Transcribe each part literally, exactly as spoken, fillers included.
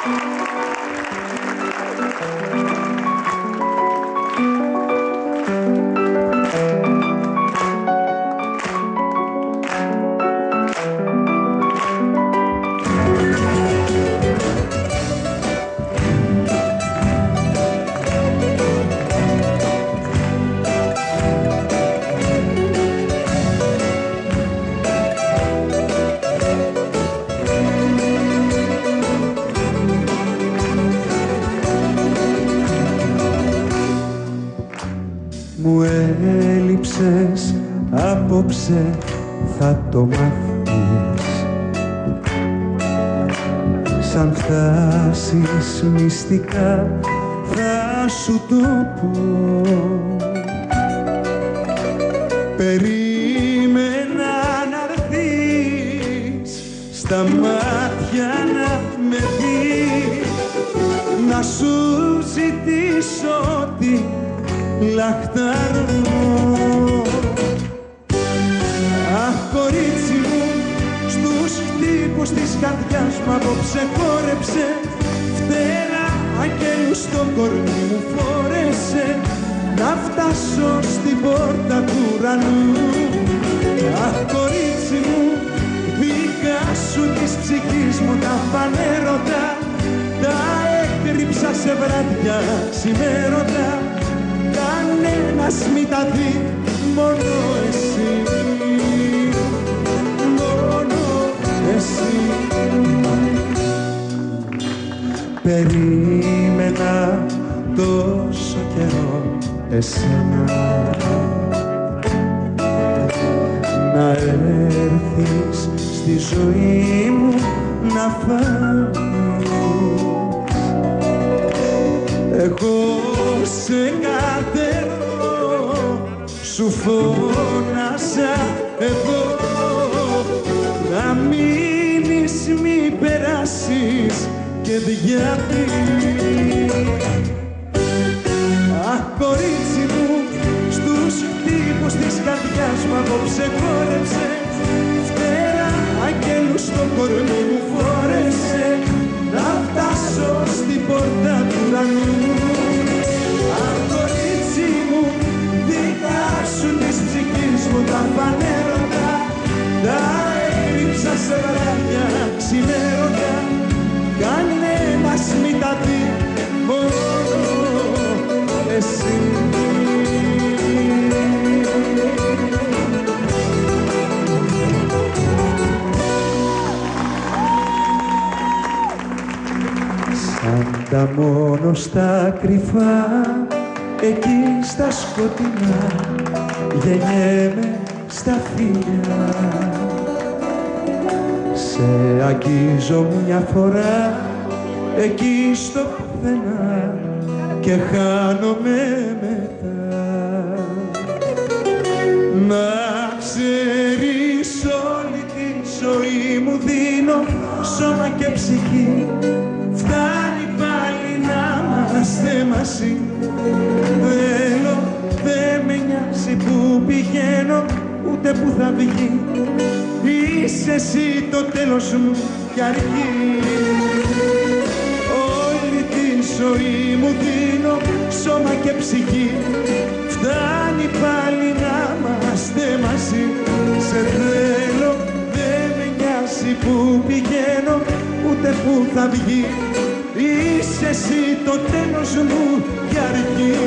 Μου έλειψες, απόψε θα το μάθεις. Σαν φτάσεις μυστικά θα σου το πω. Περίμενα να'ρθείς, στα μάτια να με δεις, να σου ζητήσω τι λαχταρώ. Αχ, κορίτσι μου, στους χτύπους της καρδιάς μου απόψε χόρεψε, φτερά αγγέλου στο κορμί μου φόρεσε, να φτάσω στην πόρτα του ουρανού. Αχ, κορίτσι μου, δικά σου της ψυχής μου τα φανέρωτα, τα έκρυψα σε βράδια ξημέρωτα. Κανένας μη τα δει, μόνο εσύ, μόνο εσύ. Περίμενα τόσο καιρό εσένα, να έρθεις στη ζωή μου να φανείς. Εγώ σε κατερώ, σου φώνασα εδώ, να μείνεις μη περάσεις και διαβείς. Αχ, κορίτσι μου, στους χτύπους της καρδιάς μου απόψε χόρεψε, φτερά αγγέλου στο κορμί μου φόρεσε, να φτάσω στην πόρτα του ουρανού. Αχ, κορίτσι μου, δικά σου της ψυχής μου τα φανέρωτα, τα έκρυψα σε βράδια ξημέρωτα. Κανένας μη τα δει, μόνο εσύ. Σαν τα μόνο στα κρυφά, εκεί στα σκοτεινά, γεννιέμαι στα φίλια. Σε αγγίζω μια φορά, εκεί στο πουθενά, και χάνομαι μετά. Να ξέρεις, όλη τη ζωή μου δίνω, σώμα και ψυχή, φτάνει πάλι να είμαστε μαζί. Θέλω, δε με νοιάζει που πηγαίνω, ούτε που θα βγει, είσαι εσύ το τέλος μου κι αρχή. Όλη τη ζωή μου δίνω, σώμα και ψυχή, φτάνει πάλι να είμαστε μαζί. Σε θέλω, δε με νοιάζει που πηγαίνω, ούτε που θα βγει, είσαι εσύ το τέλος μου κι αρχή.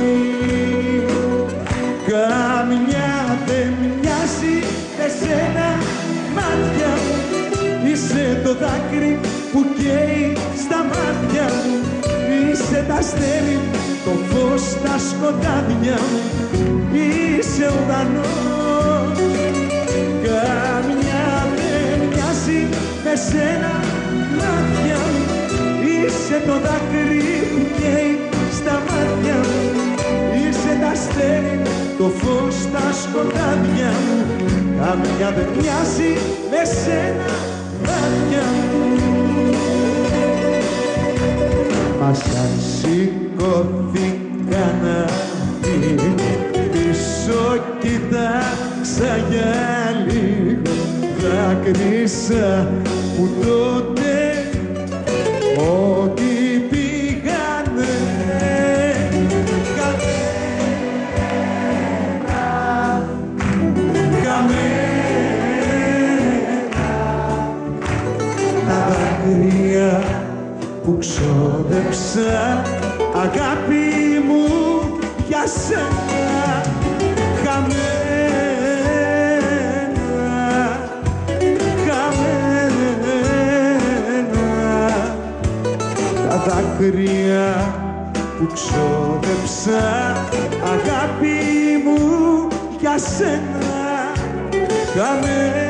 Καμιά δεν μοιάζει εσένα μάτια μου, είσαι το δάκρυ που καίει στα μάτια μου, είσαι τα αστέρι, το φως στα σκοτάδια μου, είσαι ουρανός. Καμιά δεν μοιάζει με σένα μάτια μου, είσαι το δάκρυ που καίει στα μάτια μου, είσαι τα αστέρι, το φως στα σκοτάδια μου. Καμιά δεν μοιάζει με σένα μάτια μου. Μα σαν σηκώθηκα να φύγω, πίσω κοιτάξα για λίγο, δάκρυσα που τότε ό,τι που ξόδεψα, αγάπη μου, για σένα χαμένα, χαμένα τα δάκρυα που ξόδεψα, αγάπη μου, για σένα χαμένα.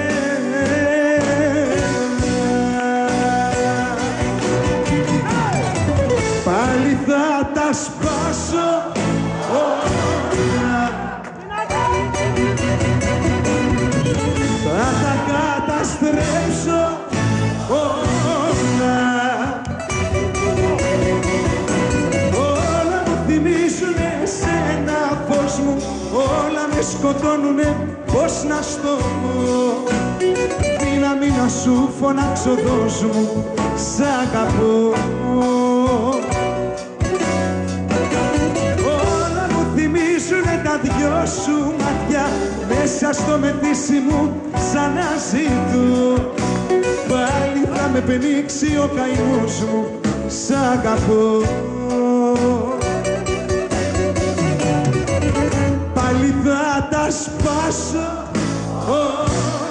Πάλι θα τα σπάσω όλα, θα τα καταστρέψω όλα, όλα μου θυμίζουνε σένα φως μου, όλα με σκοτώνουνε, πώς να στο πω. Μήνα μήνα σου φωνάξω, δώσ' μου, σ' αγαπώ. Όλα μου θυμίζουνε τα δυο σου μάτια, μέσα στο μετήσι μου σαν να ζητώ. Πάλι θα με πενίξει ο καημός μου, σ' αγαπώ. Πάλι θα τα σπάσω όλα.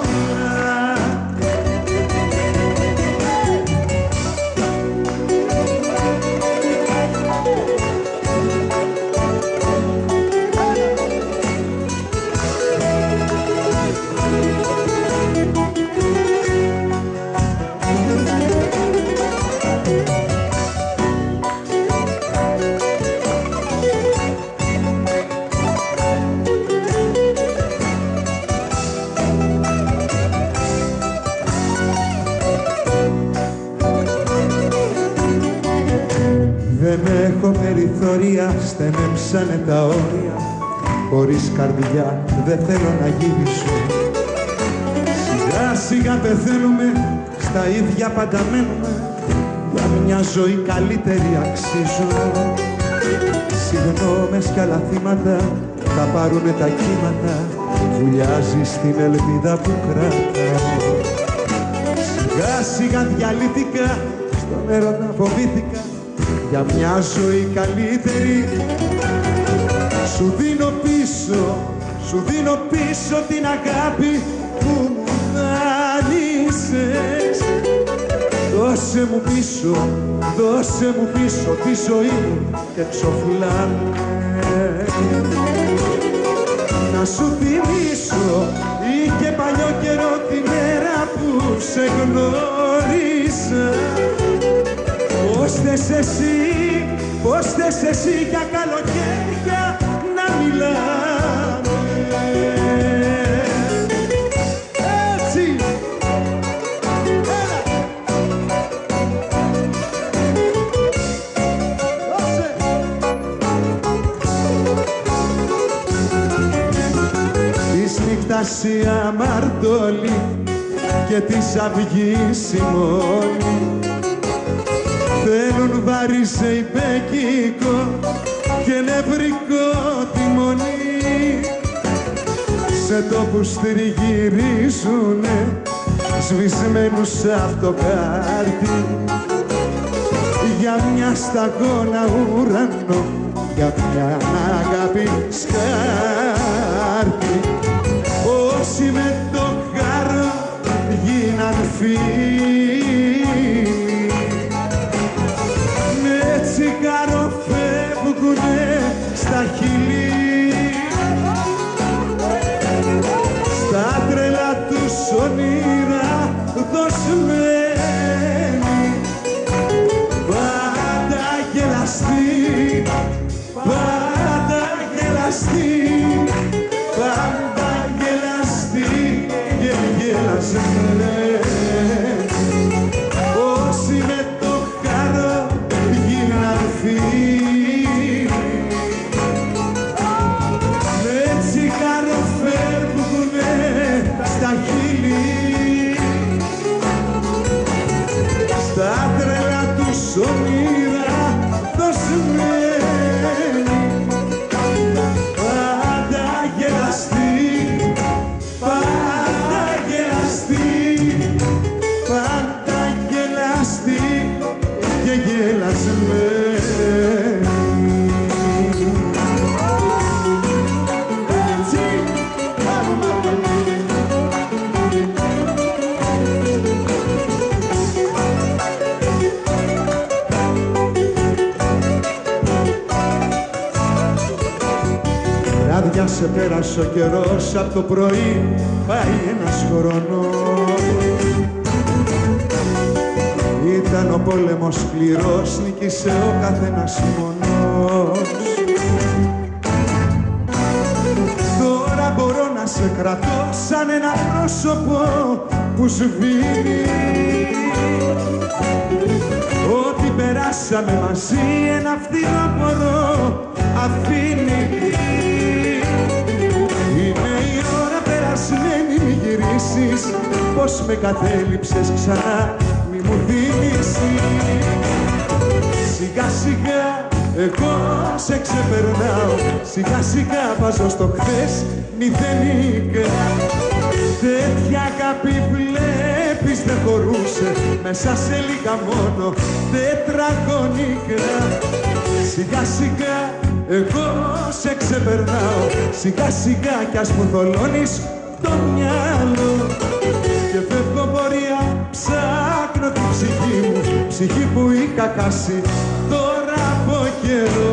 Δεν έχω περιθώρια, στενέψανε τα όρια. Χωρίς καρδιά δεν θέλω να γυρίσω. Σιγά σιγά πεθαίνουμε, στα ίδια πάντα μένουμε. Για μια ζωή καλύτερη αξίζω. Συγγνώμες κι άλλα θύματα θα πάρουνε τα κύματα. Βουλιάζει στην ελπίδα που κρατάω. Σιγά σιγά διαλύθηκα, στον έρωτα φοβήθηκα. Για μια ζωή καλύτερη σου δίνω πίσω, σου δίνω πίσω την αγάπη που μου δάνεισες. Δώσε μου πίσω, δώσε μου πίσω τη ζωή μου και ξοφλάνε. Να σου θυμίσω, είχε παλιό καιρό τη μέρα που σε γνώρισα. Πώς θες εσύ, πώς θες εσύ για καλοκαίρια να μιλάμε. Έτσι! Έλα! Δώσε! Της νύχτας η αμαρτωλή και της αυγής η μόνη θέλουν βαριζεϊπέκικο και νευρικό τιμονί. Σε τόπους τριγυρίζουνε σβησμένους αυτοκάρτη. Για μια σταγόνα ουρανό, για μια αγάπη σκάρτη. Όσοι με το χαρό γίναν φίλοι, τσιγάρο φεύγουνε στα χείλη. Στα τρελά τους όνειρα δοσμένοι, πάντα γελαστοί, πάντα γελαστοί, πάντα γελαστοί και γελασμένοι. Όσοι με το χαρό γίναν φίλοι, με τσιγάρο φεύγουνε στα χείλη. Στα τρελά τους όνειρα δοσμένοι, πάντα γελαστοί, πάντα γελαστοί, πάντα γελαστοί και γελαστοί. σε πέρασε ο καιρός, απ' το πρωί πάει ένας χρόνος. Ήταν ο πόλεμος σκληρός, νίκησε ο καθένας μόνος. Τώρα μπορώ να σε κρατώ σαν ένα πρόσωπο που σβήνει. Ό,τι περάσαμε μαζί ένα φθινόπωρο αφήνει. Είναι η ώρα περασμένη, μη γυρίσεις, πως με κατέληψες ξανά, μη μου θύμισεις. Σιγά σιγά εγώ σε ξεπερνάω, σιγά σιγά βάζω στο χθες μηδενικά. Τέτοια αγάπη βλέπεις δεν χωρούσε μέσα σε λίγα μόνο τετραγωνικά. Σιγά σιγά εγώ σε ξεπερνάω, σιγά σιγά κι ας μου θολώνεις το μυαλό. Και φεύγω πορεία, ψάχνω την ψυχή μου, ψυχή που είχα χάσει τώρα από καιρό.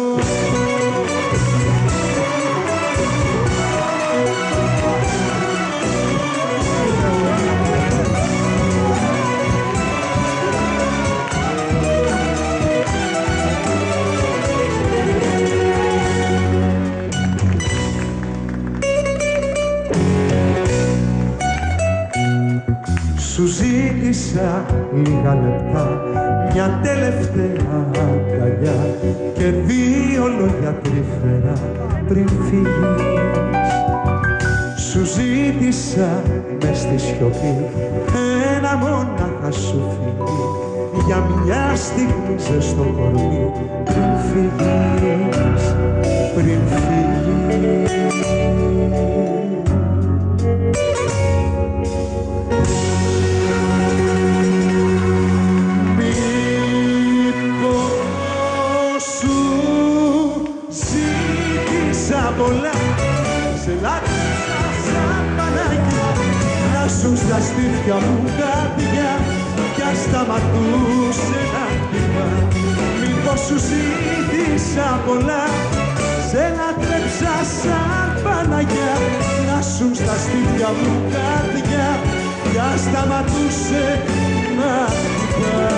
Σου ζήτησα λίγα λεπτά, μια τελευταία αγκαλιά και δύο λόγια τρυφερά πριν φύγεις. Σου ζήτησα μες στη σιωπή ένα μόναχα σου φιλί, για μια στιγμή ζεστό κορμί πριν φύγεις, πριν φύγεις. Πολλά, σε λάτρεψα σαν Παναγιά, να σου στα στήθια μου καρδιά κι ας σταματούσε να χτυπά. Μήπως σου ζήτησα πολλά, σε λάτρεψα σαν Παναγιά, να σου στα στήθια μου καρδιά κι ας σταματούσε να χτυπά.